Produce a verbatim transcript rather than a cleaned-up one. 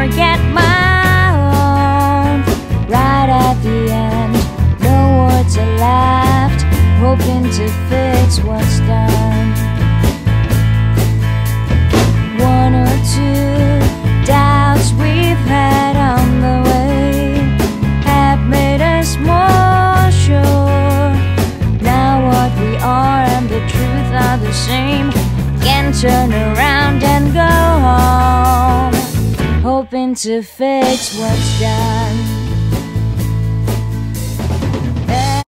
forget my own. Right at the end, no words are left, hoping to fix what's done. One or two doubts we've had on the way have made us more sure. Now what we are and the truth are the same. Can turn around and go home, hoping to fix what's done.